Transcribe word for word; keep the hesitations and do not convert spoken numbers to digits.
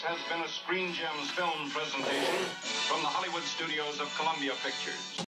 has been a Screen Gems film presentation from the Hollywood studios of Columbia Pictures.